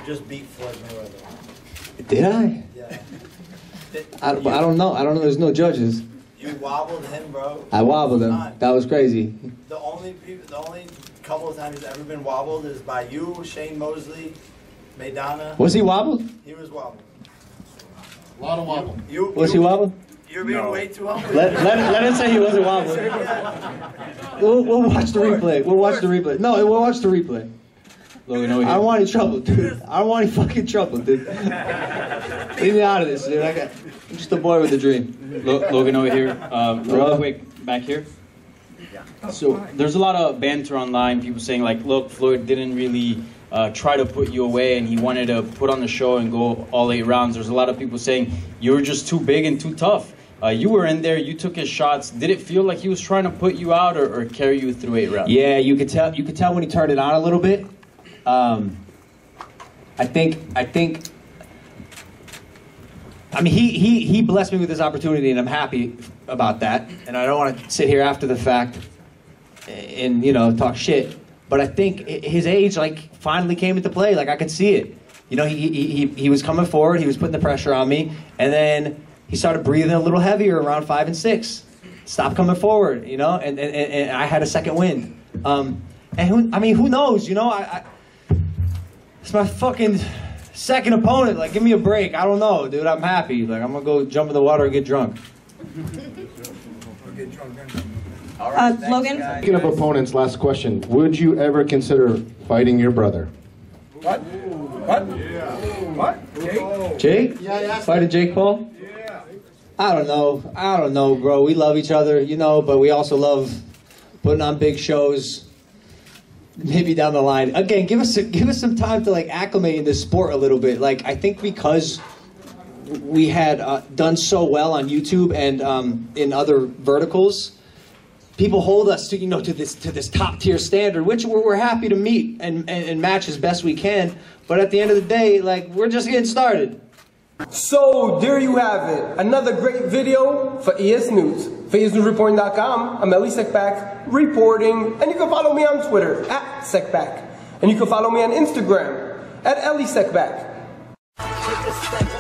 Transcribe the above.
just beat Floyd Mayweather. Did I? Yeah. I don't know. I don't know. There's no judges. You wobbled him, bro. I wobbled him. That was crazy. The only couple of times he's ever been wobbled is by you, Shane Mosley, Maidana. Was he wobbled? He was wobbled. A lot of wobble. Was he wobbled? You're being way too humble. Let him say he wasn't wobbled. We'll watch the replay. We'll watch the replay. No, we'll watch the replay. Logan, over here. I don't want any trouble, dude. I don't want any fucking trouble, dude. Leave me out of this, dude. I'm just a boy with a dream. Logan, over here. Real quick, back here. So there's a lot of banter online. People saying like, look, Floyd didn't really try to put you away, and he wanted to put on the show and go all 8 rounds. There's a lot of people saying you were just too big and too tough. You were in there. You took his shots. Did it feel like he was trying to put you out or carry you through 8 rounds? Yeah, you could tell. You could tell when he turned it on a little bit. I mean, he blessed me with this opportunity, and I'm happy about that. And I don't want to sit here after the fact and, you know, talk shit. But I think his age, like, finally came into play. Like, I could see it. You know, he was coming forward. He was putting the pressure on me. And then he started breathing a little heavier around 5 and 6. Stopped coming forward, you know, and I had a second wind. And who knows, you know, it's my fucking second opponent. Like, give me a break. I don't know, dude. I'm happy. Like, I'm gonna go jump in the water and get drunk. All right, Logan? Speaking of opponents, last question. Would you ever consider fighting your brother? What? What? Yeah. What? Jake? Yeah. Fighting Jake Paul? Yeah. I don't know, bro. We love each other, you know, but we also love putting on big shows. Maybe down the line. Again, give us some time to like acclimate in this sport a little bit. Like, I think because we had done so well on YouTube and in other verticals, people hold us to, you know, to this top tier standard, which we're happy to meet and match as best we can. But at the end of the day, like, we're just getting started. So, there you have it. Another great video for EsNews. For EsNewsReporting.com, I'm Elie Seckbach, reporting. And you can follow me on Twitter, @Seckbach. And you can follow me on Instagram, @Elie Seckbach.